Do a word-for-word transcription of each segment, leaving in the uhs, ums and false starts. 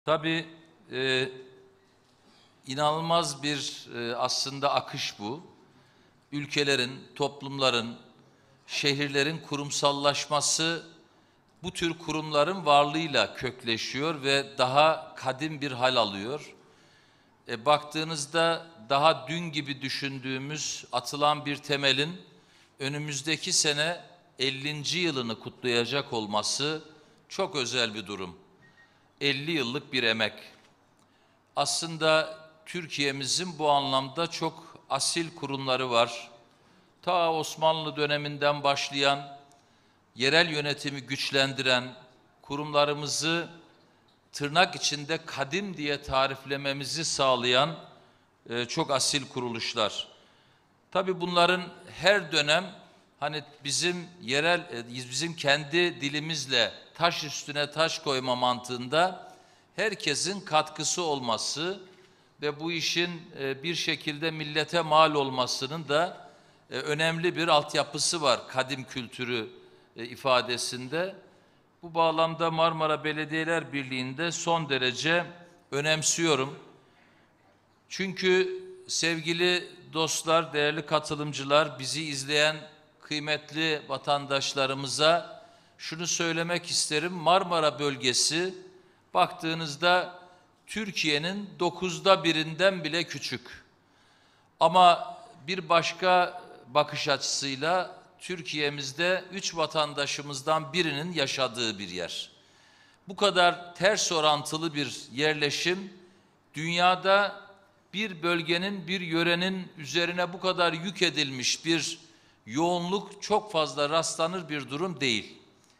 Tabii e, inanılmaz bir e, aslında akış bu. Ülkelerin, toplumların, şehirlerin kurumsallaşması bu tür kurumların varlığıyla kökleşiyor ve daha kadim bir hal alıyor. E, baktığınızda daha dün gibi düşündüğümüz atılan bir temelin önümüzdeki sene ellinci yılını kutlayacak olması çok özel bir durum. elli yıllık bir emek. Aslında Türkiye'mizin bu anlamda çok asil kurumları var. Ta Osmanlı döneminden başlayan, yerel yönetimi güçlendiren, kurumlarımızı tırnak içinde kadim diye tariflememizi sağlayan e, çok asil kuruluşlar. Tabii bunların her dönem hani bizim yerel, e, bizim kendi dilimizle taş üstüne taş koyma mantığında herkesin katkısı olması ve bu işin e, bir şekilde millete mal olmasının da e, önemli bir altyapısı var kadim kültürü e, ifadesinde. Bu bağlamda Marmara Belediyeler Birliği'nde son derece önemsiyorum. Çünkü sevgili dostlar, değerli katılımcılar, bizi izleyen kıymetli vatandaşlarımıza şunu söylemek isterim. Marmara bölgesi baktığınızda Türkiye'nin dokuzda birinden bile küçük. Ama bir başka bakış açısıyla Türkiye'mizde üç vatandaşımızdan birinin yaşadığı bir yer. Bu kadar ters orantılı bir yerleşim dünyada bir bölgenin, bir yörenin üzerine bu kadar yük edilmiş bir yoğunluk çok fazla rastlanır bir durum değil.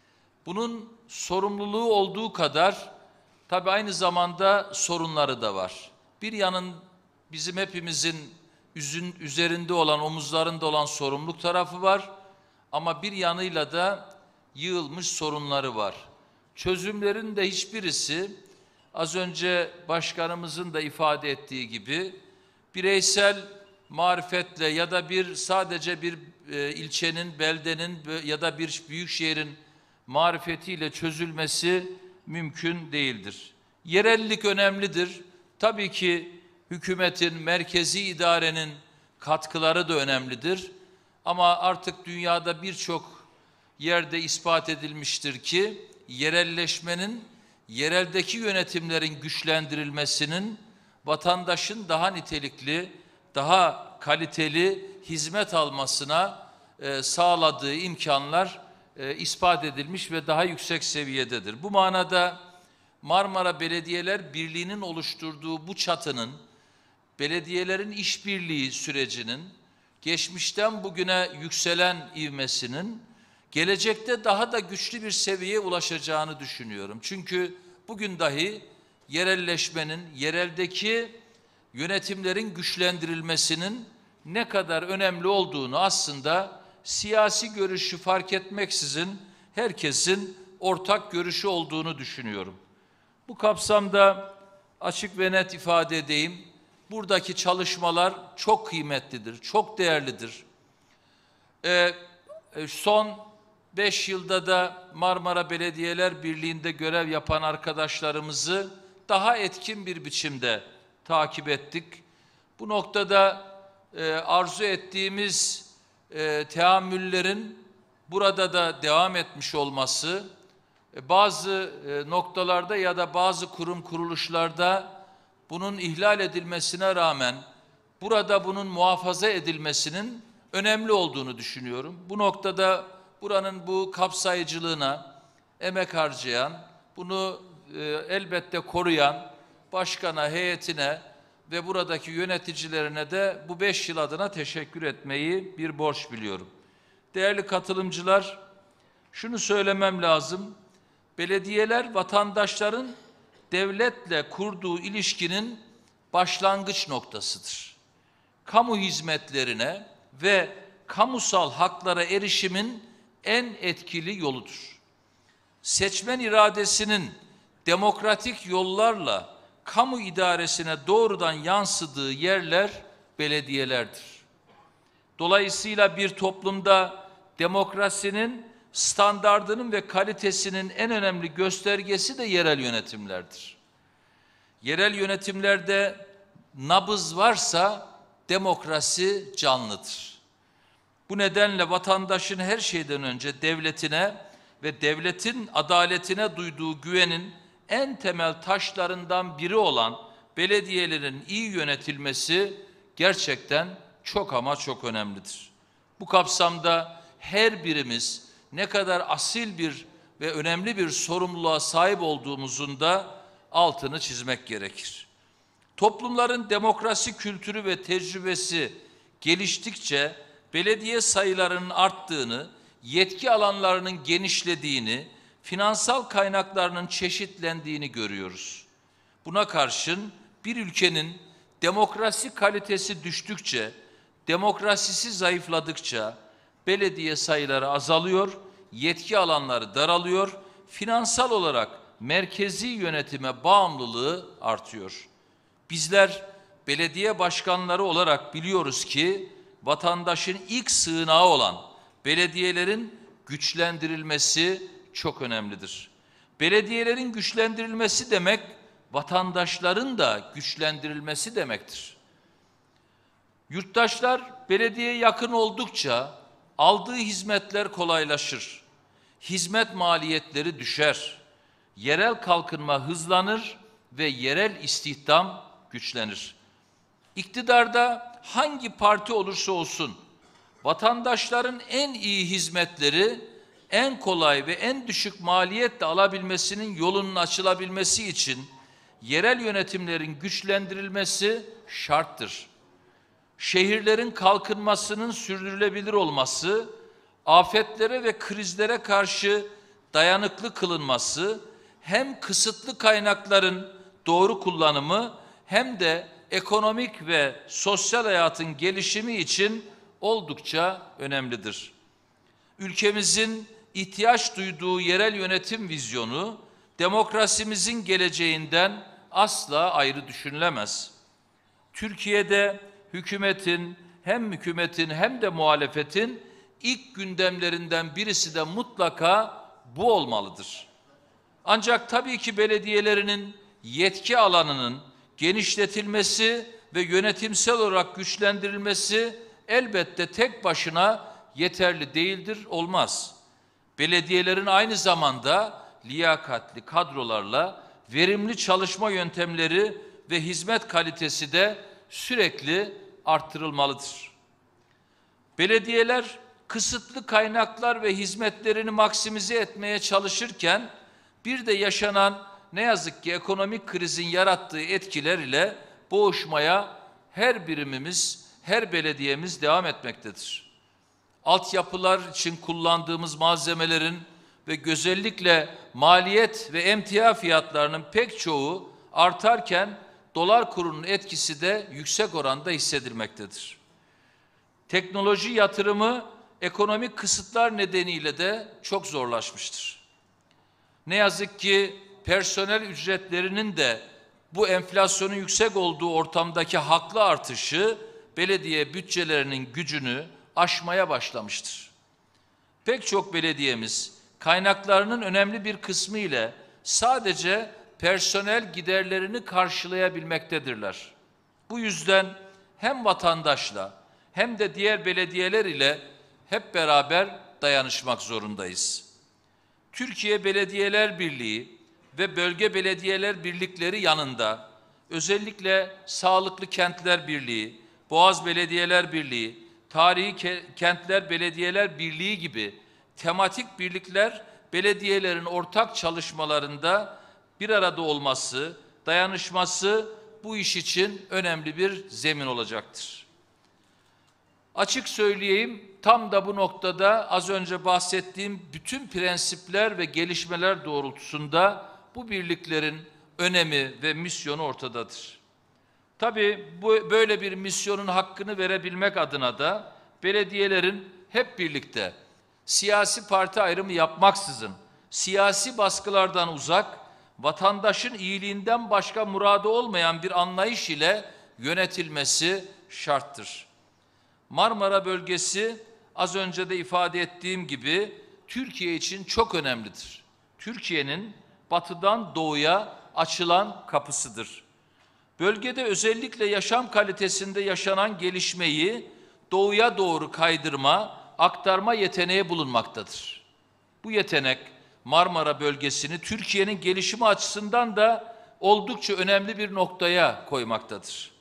Bunun sorumluluğu olduğu kadar tabii aynı zamanda sorunları da var. Bir yanın bizim hepimizin üzün, üzerinde olan, omuzlarında olan sorumluluk tarafı var. Ama bir yanıyla da yığılmış sorunları var. Çözümlerin de hiçbirisi az önce başkanımızın da ifade ettiği gibi bireysel marifetle ya da bir sadece bir e, ilçenin, beldenin ya da bir büyük şehrin marifetiyle çözülmesi mümkün değildir. Yerellik önemlidir. Tabii ki hükümetin, merkezi idarenin katkıları da önemlidir. Ama artık dünyada birçok yerde ispat edilmiştir ki yerelleşmenin, yereldeki yönetimlerin güçlendirilmesinin vatandaşın daha nitelikli, daha kaliteli hizmet almasına e, sağladığı imkanlar e, ispat edilmiş ve daha yüksek seviyededir. Bu manada Marmara Belediyeler Birliği'nin oluşturduğu bu çatının, belediyelerin işbirliği sürecinin, geçmişten bugüne yükselen ivmesinin, gelecekte daha da güçlü bir seviyeye ulaşacağını düşünüyorum. Çünkü bugün dahi yerelleşmenin, yereldeki yönetimlerin güçlendirilmesinin ne kadar önemli olduğunu aslında siyasi görüşü fark etmeksizin herkesin ortak görüşü olduğunu düşünüyorum. Bu kapsamda açık ve net ifade edeyim. Buradaki çalışmalar çok kıymetlidir, çok değerlidir. Ee, son beş yılda da Marmara Belediyeler Birliği'nde görev yapan arkadaşlarımızı daha etkin bir biçimde takip ettik. Bu noktada e, arzu ettiğimiz e, teamüllerin burada da devam etmiş olması, e, bazı e, noktalarda ya da bazı kurum kuruluşlarda bunun ihlal edilmesine rağmen burada bunun muhafaza edilmesinin önemli olduğunu düşünüyorum. Bu noktada buranın bu kapsayıcılığına emek harcayan, bunu e, elbette koruyan başkana, heyetine ve buradaki yöneticilerine de bu beş yıl adına teşekkür etmeyi bir borç biliyorum. Değerli katılımcılar, şunu söylemem lazım. Belediyeler vatandaşların devletle kurduğu ilişkinin başlangıç noktasıdır. Kamu hizmetlerine ve kamusal haklara erişimin en etkili yoludur. Seçmen iradesinin demokratik yollarla kamu idaresine doğrudan yansıdığı yerler belediyelerdir. Dolayısıyla bir toplumda demokrasinin standardının ve kalitesinin en önemli göstergesi de yerel yönetimlerdir. Yerel yönetimlerde nabız varsa demokrasi canlıdır. Bu nedenle vatandaşın her şeyden önce devletine ve devletin adaletine duyduğu güvenin en temel taşlarından biri olan belediyelerin iyi yönetilmesi gerçekten çok ama çok önemlidir. Bu kapsamda her birimiz ne kadar asil bir ve önemli bir sorumluluğa sahip olduğumuzun da altını çizmek gerekir. Toplumların demokrasi kültürü ve tecrübesi geliştikçe belediye sayılarının arttığını, yetki alanlarının genişlediğini, finansal kaynaklarının çeşitlendiğini görüyoruz. Buna karşın bir ülkenin demokrasi kalitesi düştükçe, demokrasisi zayıfladıkça belediye sayıları azalıyor, yetki alanları daralıyor, finansal olarak merkezi yönetime bağımlılığı artıyor. Bizler belediye başkanları olarak biliyoruz ki vatandaşın ilk sığınağı olan belediyelerin güçlendirilmesi çok önemlidir. Belediyelerin güçlendirilmesi demek vatandaşların da güçlendirilmesi demektir. Yurttaşlar belediyeye yakın oldukça aldığı hizmetler kolaylaşır. Hizmet maliyetleri düşer. Yerel kalkınma hızlanır ve yerel istihdam güçlenir. İktidarda hangi parti olursa olsun vatandaşların en iyi hizmetleri en kolay ve en düşük maliyetle alabilmesinin yolunun açılabilmesi için yerel yönetimlerin güçlendirilmesi şarttır. Şehirlerin kalkınmasının sürdürülebilir olması, afetlere ve krizlere karşı dayanıklı kılınması, hem kısıtlı kaynakların doğru kullanımı hem de ekonomik ve sosyal hayatın gelişimi için oldukça önemlidir. Ülkemizin ihtiyaç duyduğu yerel yönetim vizyonu, demokrasimizin geleceğinden asla ayrı düşünülemez. Türkiye'de hükümetin, hem hükümetin hem de muhalefetin ilk gündemlerinden birisi de mutlaka bu olmalıdır. Ancak tabii ki belediyelerinin yetki alanının genişletilmesi ve yönetimsel olarak güçlendirilmesi elbette tek başına yeterli değildir, olmaz. Belediyelerin aynı zamanda liyakatli kadrolarla verimli çalışma yöntemleri ve hizmet kalitesi de sürekli arttırılmalıdır. Belediyeler kısıtlı kaynaklar ve hizmetlerini maksimize etmeye çalışırken bir de yaşanan ne yazık ki ekonomik krizin yarattığı etkiler ile boğuşmaya her birimimiz, her belediyemiz devam etmektedir. Altyapılar için kullandığımız malzemelerin ve özellikle maliyet ve emtia fiyatlarının pek çoğu artarken dolar kurunun etkisi de yüksek oranda hissedilmektedir. Teknoloji yatırımı ekonomik kısıtlar nedeniyle de çok zorlaşmıştır. Ne yazık ki personel ücretlerinin de bu enflasyonun yüksek olduğu ortamdaki haklı artışı belediye bütçelerinin gücünü aşmaya başlamıştır. Pek çok belediyemiz kaynaklarının önemli bir kısmı ile sadece personel giderlerini karşılayabilmektedirler. Bu yüzden hem vatandaşla hem de diğer belediyeler ile hep beraber dayanışmak zorundayız. Türkiye Belediyeler Birliği ve Bölge Belediyeler Birlikleri yanında özellikle Sağlıklı Kentler Birliği, Boğaz Belediyeler Birliği, Tarihi Kentler Belediyeler Birliği gibi tematik birlikler belediyelerin ortak çalışmalarında bir arada olması, dayanışması bu iş için önemli bir zemin olacaktır. Açık söyleyeyim, tam da bu noktada az önce bahsettiğim bütün prensipler ve gelişmeler doğrultusunda bu birliklerin önemi ve misyonu ortadadır. Tabii bu böyle bir misyonun hakkını verebilmek adına da belediyelerin hep birlikte siyasi parti ayrımı yapmaksızın siyasi baskılardan uzak, vatandaşın iyiliğinden başka muradı olmayan bir anlayış ile yönetilmesi şarttır. Marmara bölgesi az önce de ifade ettiğim gibi Türkiye için çok önemlidir. Türkiye'nin batıdan doğuya açılan kapısıdır. bölgede özellikle yaşam kalitesinde yaşanan gelişmeyi doğuya doğru kaydırma, aktarma yeteneği bulunmaktadır. Bu yetenek Marmara bölgesini Türkiye'nin gelişimi açısından da oldukça önemli bir noktaya koymaktadır.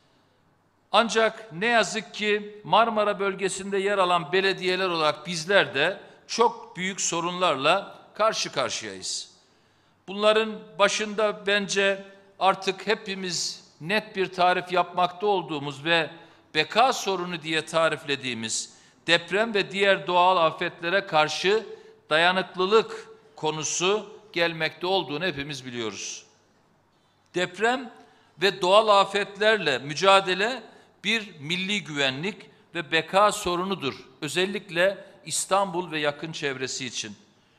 Ancak ne yazık ki Marmara bölgesinde yer alan belediyeler olarak bizler de çok büyük sorunlarla karşı karşıyayız. Bunların başında bence artık hepimiz net bir tarif yapmakta olduğumuz ve beka sorunu diye tariflediğimiz deprem ve diğer doğal afetlere karşı dayanıklılık konusu gelmekte olduğunu hepimiz biliyoruz. Deprem ve doğal afetlerle mücadele bir milli güvenlik ve beka sorunudur. Özellikle İstanbul ve yakın çevresi için.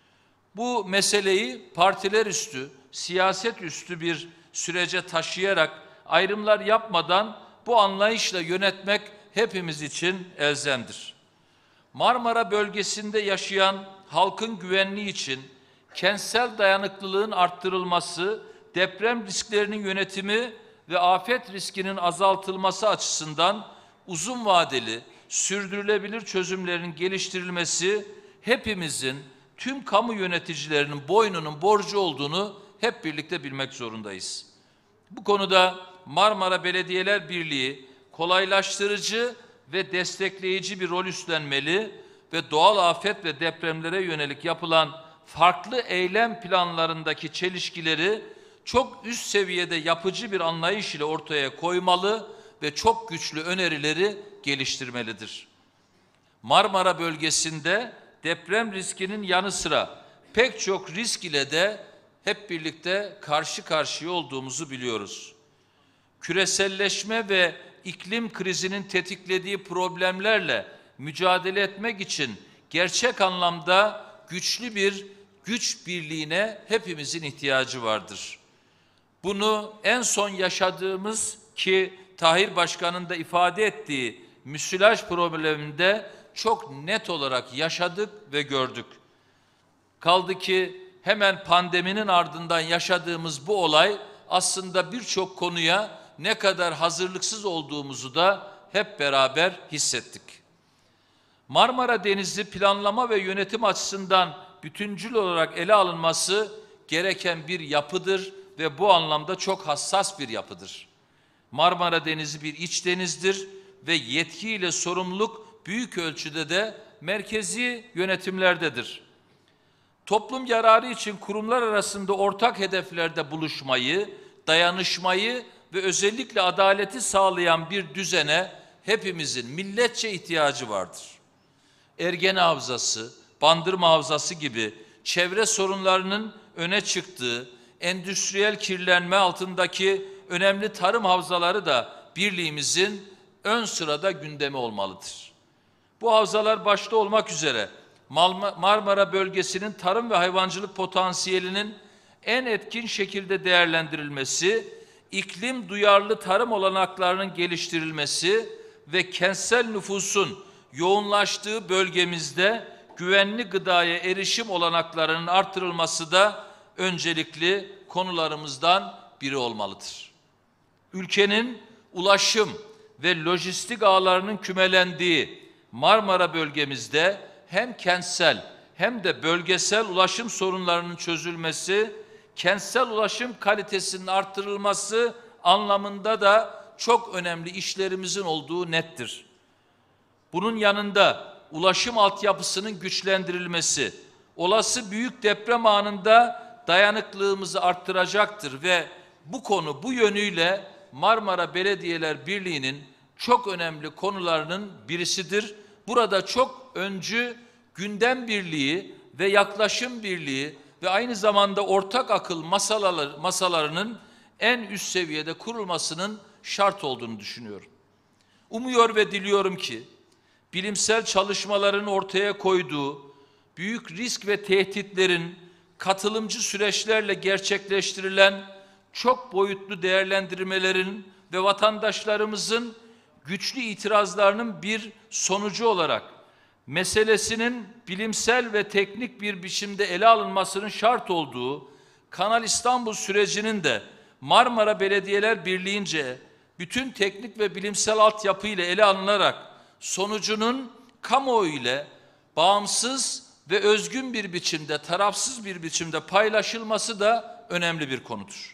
Bu meseleyi partiler üstü, siyaset üstü bir sürece taşıyarak ayrımlar yapmadan bu anlayışla yönetmek hepimiz için elzemdir. Marmara bölgesinde yaşayan halkın güvenliği için kentsel dayanıklılığın arttırılması, deprem risklerinin yönetimi ve afet riskinin azaltılması açısından uzun vadeli, sürdürülebilir çözümlerin geliştirilmesi hepimizin, tüm kamu yöneticilerinin boynunun borcu olduğunu hep birlikte bilmek zorundayız. Bu konuda Marmara Belediyeler Birliği kolaylaştırıcı ve destekleyici bir rol üstlenmeli ve doğal afet ve depremlere yönelik yapılan farklı eylem planlarındaki çelişkileri çok üst seviyede yapıcı bir anlayış ile ortaya koymalı ve çok güçlü önerileri geliştirmelidir. Marmara bölgesinde deprem riskinin yanı sıra pek çok risk ile de hep birlikte karşı karşıya olduğumuzu biliyoruz. Küreselleşme ve iklim krizinin tetiklediği problemlerle mücadele etmek için gerçek anlamda güçlü bir güç birliğine hepimizin ihtiyacı vardır. Bunu en son yaşadığımız ki Tahir Başkan'ın da ifade ettiği müsilaj probleminde çok net olarak yaşadık ve gördük. Kaldı ki hemen pandeminin ardından yaşadığımız bu olay aslında birçok konuya ne kadar hazırlıksız olduğumuzu da hep beraber hissettik. Marmara Denizi planlama ve yönetim açısından bütüncül olarak ele alınması gereken bir yapıdır ve bu anlamda çok hassas bir yapıdır. Marmara Denizi bir iç denizdir ve yetki ile sorumluluk büyük ölçüde de merkezi yönetimlerdedir. Toplum yararı için kurumlar arasında ortak hedeflerde buluşmayı, dayanışmayı ve özellikle adaleti sağlayan bir düzene hepimizin milletçe ihtiyacı vardır. Ergene Havzası, Bandırma Havzası gibi çevre sorunlarının öne çıktığı, endüstriyel kirlenme altındaki önemli tarım havzaları da birliğimizin ön sırada gündemi olmalıdır. Bu havzalar başta olmak üzere Marmara bölgesinin tarım ve hayvancılık potansiyelinin en etkin şekilde değerlendirilmesi, iklim duyarlı tarım olanaklarının geliştirilmesi ve kentsel nüfusun yoğunlaştığı bölgemizde güvenli gıdaya erişim olanaklarının artırılması da öncelikli konularımızdan biri olmalıdır. Ülkenin ulaşım ve lojistik ağlarının kümelendiği Marmara bölgemizde hem kentsel hem de bölgesel ulaşım sorunlarının çözülmesi, kentsel ulaşım kalitesinin artırılması anlamında da çok önemli işlerimizin olduğu nettir. Bunun yanında ulaşım altyapısının güçlendirilmesi, olası büyük deprem anında dayanıklılığımızı arttıracaktır ve bu konu bu yönüyle Marmara Belediyeler Birliği'nin çok önemli konularının birisidir. Burada çok öncü gündem birliği ve yaklaşım birliği ve aynı zamanda ortak akıl masaları, masalarının en üst seviyede kurulmasının şart olduğunu düşünüyorum. Umuyor ve diliyorum ki bilimsel çalışmaların ortaya koyduğu büyük risk ve tehditlerin katılımcı süreçlerle gerçekleştirilen çok boyutlu değerlendirmelerin ve vatandaşlarımızın güçlü itirazlarının bir sonucu olarak meselesinin bilimsel ve teknik bir biçimde ele alınmasının şart olduğu Kanal İstanbul sürecinin de Marmara Belediyeler Birliği'nce bütün teknik ve bilimsel altyapı ile ele alınarak sonucunun kamuoyu ile bağımsız ve özgün bir biçimde, tarafsız bir biçimde paylaşılması da önemli bir konudur.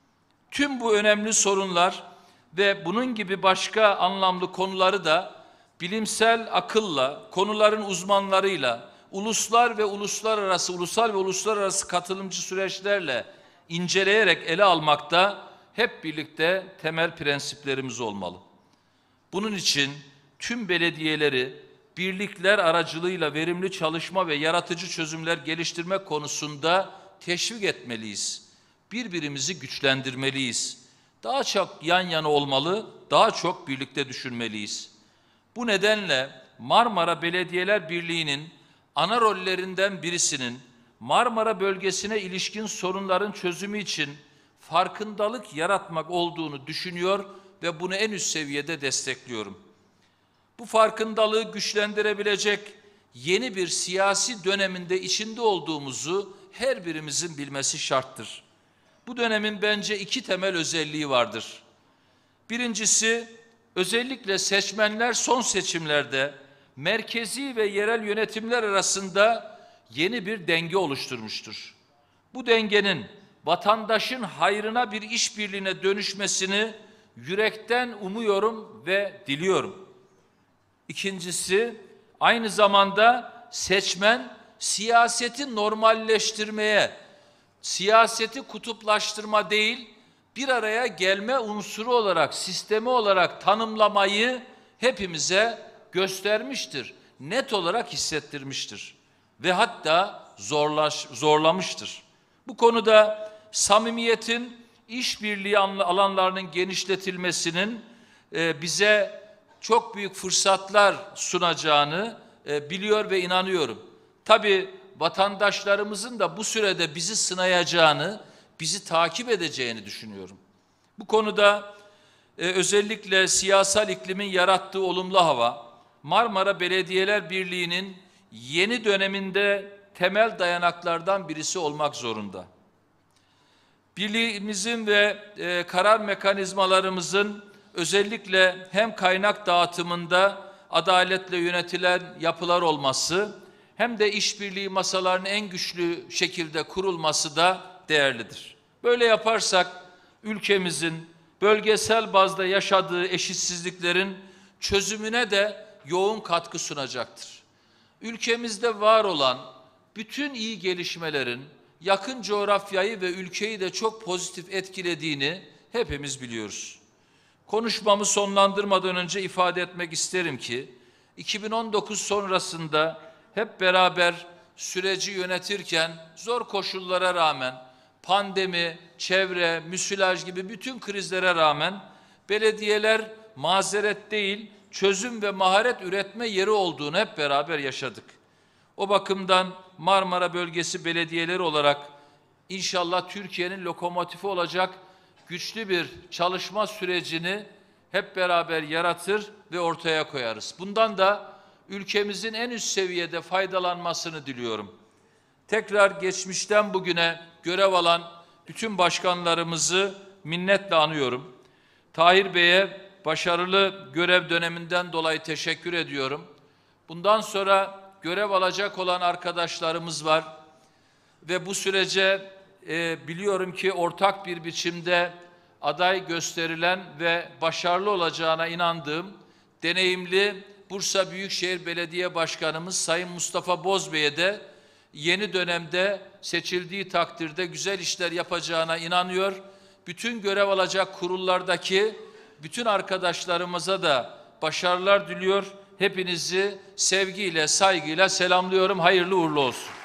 Tüm bu önemli sorunlar ve bunun gibi başka anlamlı konuları da bilimsel akılla, konuların uzmanlarıyla, uluslar ve uluslararası, ulusal ve uluslararası katılımcı süreçlerle inceleyerek ele almakta hep birlikte temel prensiplerimiz olmalı. Bunun için tüm belediyeleri birlikler aracılığıyla verimli çalışma ve yaratıcı çözümler geliştirmek konusunda teşvik etmeliyiz. Birbirimizi güçlendirmeliyiz. Daha çok yan yana olmalı, daha çok birlikte düşünmeliyiz. Bu nedenle Marmara Belediyeler Birliği'nin ana rollerinden birisinin Marmara bölgesine ilişkin sorunların çözümü için farkındalık yaratmak olduğunu düşünüyor ve bunu en üst seviyede destekliyorum. Bu farkındalığı güçlendirebilecek yeni bir siyasi döneminde içinde olduğumuzu her birimizin bilmesi şarttır. Bu dönemin bence iki temel özelliği vardır. Birincisi, özellikle seçmenler son seçimlerde merkezi ve yerel yönetimler arasında yeni bir denge oluşturmuştur. Bu dengenin vatandaşın hayrına bir işbirliğine dönüşmesini yürekten umuyorum ve diliyorum. İkincisi, aynı zamanda seçmen siyaseti normalleştirmeye, siyaseti kutuplaştırma değil, bir araya gelme unsuru olarak, sistemi olarak tanımlamayı hepimize göstermiştir, net olarak hissettirmiştir ve hatta zorlaş, zorlamıştır. Bu konuda samimiyetin, işbirliği alanlarının genişletilmesinin e, bize çok büyük fırsatlar sunacağını e, biliyor ve inanıyorum. Tabii vatandaşlarımızın da bu sürede bizi sınayacağını, bizi takip edeceğini düşünüyorum. Bu konuda e, özellikle siyasal iklimin yarattığı olumlu hava, Marmara Belediyeler Birliği'nin yeni döneminde temel dayanaklardan birisi olmak zorunda. Birliğimizin ve e, karar mekanizmalarımızın özellikle hem kaynak dağıtımında adaletle yönetilen yapılar olması, hem de işbirliği masalarının en güçlü şekilde kurulması da değerlidir. Böyle yaparsak ülkemizin bölgesel bazda yaşadığı eşitsizliklerin çözümüne de yoğun katkı sunacaktır. Ülkemizde var olan bütün iyi gelişmelerin yakın coğrafyayı ve ülkeyi de çok pozitif etkilediğini hepimiz biliyoruz. Konuşmamı sonlandırmadan önce ifade etmek isterim ki iki bin on dokuz sonrasında hep beraber süreci yönetirken zor koşullara rağmen, pandemi, çevre, müsilaj gibi bütün krizlere rağmen belediyeler mazeret değil, çözüm ve maharet üretme yeri olduğunu hep beraber yaşadık. O bakımdan Marmara Bölgesi belediyeleri olarak inşallah Türkiye'nin lokomotifi olacak güçlü bir çalışma sürecini hep beraber yaratır ve ortaya koyarız. Bundan da ülkemizin en üst seviyede faydalanmasını diliyorum. Tekrar geçmişten bugüne görev alan bütün başkanlarımızı minnetle anıyorum. Tahir Bey'e başarılı görev döneminden dolayı teşekkür ediyorum. Bundan sonra görev alacak olan arkadaşlarımız var ve bu sürece e, biliyorum ki ortak bir biçimde aday gösterilen ve başarılı olacağına inandığım deneyimli Bursa Büyükşehir Belediye Başkanımız Sayın Mustafa Bozbey'e de yeni dönemde seçildiği takdirde güzel işler yapacağına inanıyor. Bütün görev alacak kurullardaki bütün arkadaşlarımıza da başarılar diliyor. Hepinizi sevgiyle, saygıyla selamlıyorum. Hayırlı uğurlu olsun.